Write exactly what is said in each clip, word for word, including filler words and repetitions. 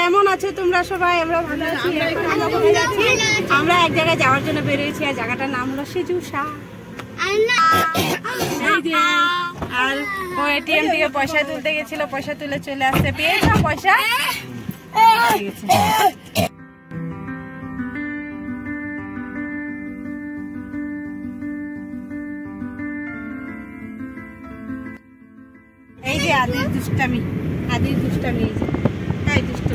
কেমন আছো তোমরা সবাই? আমরা ভালো আছি। আমরা এক জায়গায় যাওয়ার জন্য বেরিয়েছি আর জায়গাটার নাম হলো সেজুসা। আর ও এটিএম থেকে পয়সা তুলতে গেছিল, পয়সা তুলে চলে আসতে পেয়েছ পয়সা। এই যে আদির দুষ্টামি, আদির দুষ্টামি, এই যে এই দুষ্ট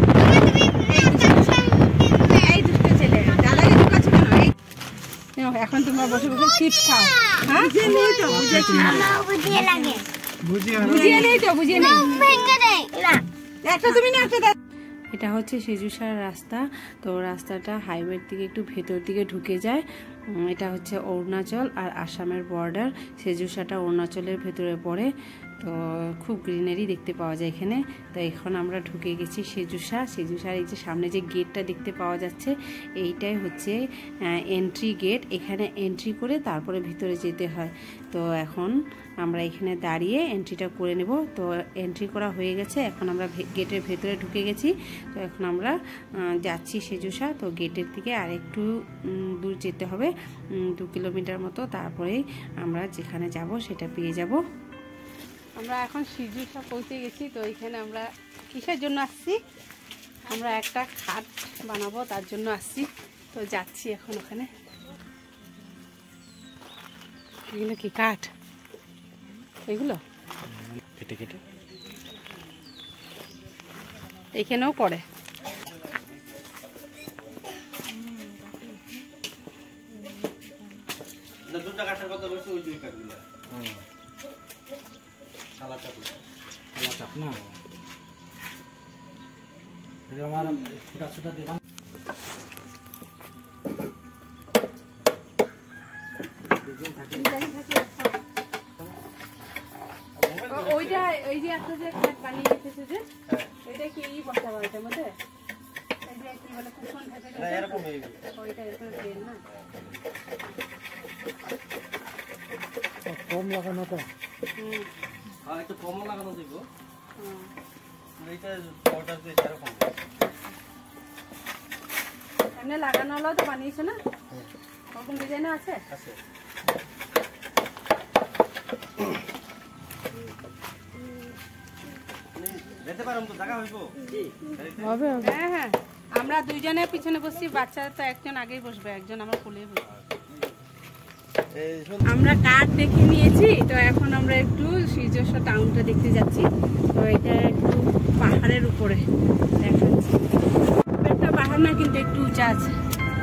ছেলে দাদা কাছে কেন? এখন তোমরা বসে বসে চিপস খাও। হ্যাঁ নেই তো বুঝিয়ে লাগে, বুঝিয়ে নেই তো বুঝিয়ে নেই একটা তুমি না একটা। এটা হচ্ছে সেজুসার রাস্তা। তো রাস্তাটা হাইওয়ের দিকে একটু ভেতর দিকে ঢুকে যায়। এটা হচ্ছে অরুণাচল আর আসামের বর্ডার। সেজুসাটা অরুণাচলের ভেতরে পড়ে। তো খুব গ্রিনারি দেখতে পাওয়া যায় এখানে। তো এখন আমরা ঢুকে গেছি সেজুসা। সেজুসার এই যে সামনে যে গেটটা দেখতে পাওয়া যাচ্ছে, এইটাই হচ্ছে এন্ট্রি গেট। এখানে এন্ট্রি করে তারপরে ভিতরে যেতে হয়। তো এখন আমরা এখানে দাঁড়িয়ে এন্ট্রিটা করে নেব। তো এন্ট্রি করা হয়ে গেছে, এখন আমরা গেটের ভেতরে ঢুকে গেছি। তো এখন আমরা যাচ্ছি সেজুসা। তো গেটের থেকে আর একটু দূর যেতে হবে, দু কিলোমিটার মতো, তারপরেই আমরা যেখানে যাব সেটা পেয়ে যাব। আমরা এখন সেজুসা পৌঁছে গেছি। তো এখানে আমরা কিসের জন্য আসছি? আমরা একটা খাট বানাবো, তার জন্য আসছি। তো যাচ্ছি এখন ওখানে। এগুলো কি কাঠ? এগুলো কেটে কেটে এখানেও পড়ে। দুটা কাঠের কথা বলছি, ওই দুই কাঠগুলো সালা চাপ, সালা চাপ না, এটা আমার ছোটা ছোটা দিলাম। ওইটা ওই যে একটা যে খাট বানিয়ে রেখেছে, যে এটা কি বসাবো এটার মধ্যে? কি বলে কুশন থাকে না, এরকম ওইটা এরকম প্লেন না, কম লাগানো তো। হুম, আর একটু কম লাগানো দিব। হুম, এইটা অর্ডার দিয়ে এরকম এমনি লাগানো হলো তো বানিয়েছো না? ওরকম ডিজাইন আছে আছে। হ্যাঁ হ্যাঁ, আমরা দুইজনে পিছনে বসছি, বাচ্চা তো একজন আগেই বসবে, একজন আমার কোলে বসবে। আমরা কাঠ দেখে নিয়েছি। তো এখন আমরা একটু সেজুসা টাউনটা দেখতে যাচ্ছি। তো এটা একটু পাহাড়ের উপরে দেখাচ্ছি। একটা পাহাড় না, কিন্তু একটু উঁচা আছে।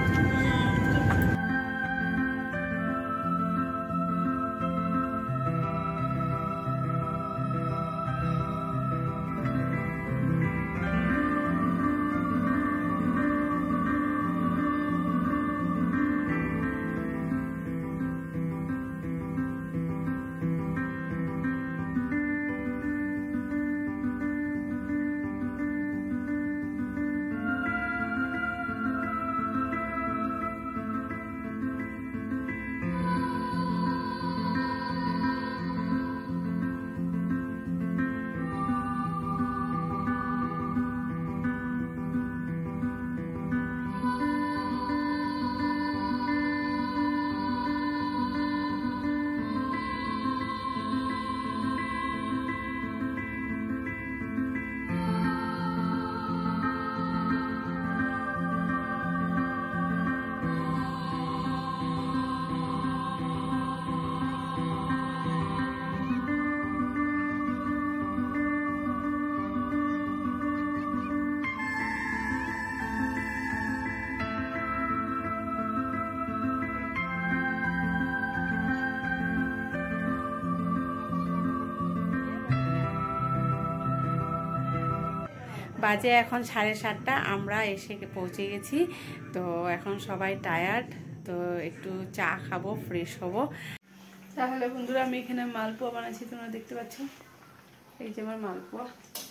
বাজে এখন সাড়ে সাতটা, আমরা এসে পৌঁছে গেছি। তো এখন সবাই টায়ার্ড, তো একটু চা খাবো, ফ্রেশ হব। তাহলে বন্ধুরা আমি এখানে মালপোয়া বানাচ্ছি, তোমরা দেখতে পাচ্ছ, এই যে আমার মালপোয়া।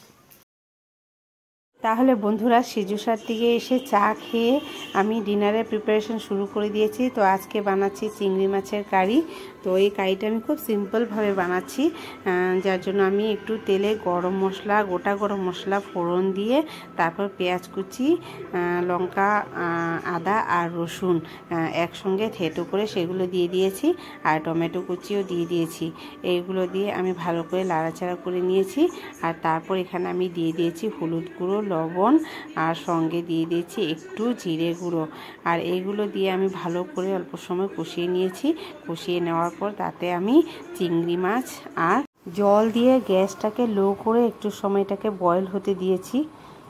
তাহলে বন্ধুরা সেজুসার দিকে এসে চা খেয়ে আমি ডিনারের প্রিপারেশন শুরু করে দিয়েছি। তো আজকে বানাচ্ছি চিংড়ি মাছের কারি। তো তো এই কারিটা আমি খুব সিম্পলভাবে বানাচ্ছি, যার জন্য আমি একটু তেলে গরম মশলা, গোটা গরম মশলা ফোড়ন দিয়ে তারপর পেঁয়াজ কুচি, লঙ্কা, আদা আর রসুন একসঙ্গে থেঁতো করে সেগুলো দিয়ে দিয়েছি, আর টমেটো কুচিও দিয়ে দিয়েছি। এইগুলো দিয়ে আমি ভালো করে লাড়াচাড়া করে নিয়েছি। আর তারপর এখানে আমি দিয়ে দিয়েছি হলুদ গুঁড়ো, লবণ, আর সঙ্গে দিয়ে দিয়েছি একটু জিরে গুঁড়ো। আর এইগুলো দিয়ে আমি ভালো করে অল্প সময় কষিয়ে নিয়েছি। কষিয়ে নেওয়ার পর তাতে আমি চিংড়ি মাছ আর জল দিয়ে গ্যাসটাকে লো করে একটু সময়টাকে বয়েল হতে দিয়েছি।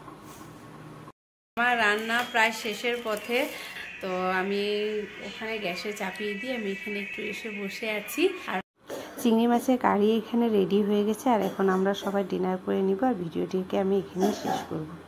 আমার রান্না প্রায় শেষের পথে, তো আমি ওখানে গ্যাসে চাপিয়ে দিয়ে আমি এখানে একটু এসে বসে আছি। আর চিংড়ি মাছের কারি এখানে রেডি হয়ে গেছে। আর এখন আমরা সবাই ডিনার করে নিব, আর ভিডিওটিকে আমি এখানে শেষ করব।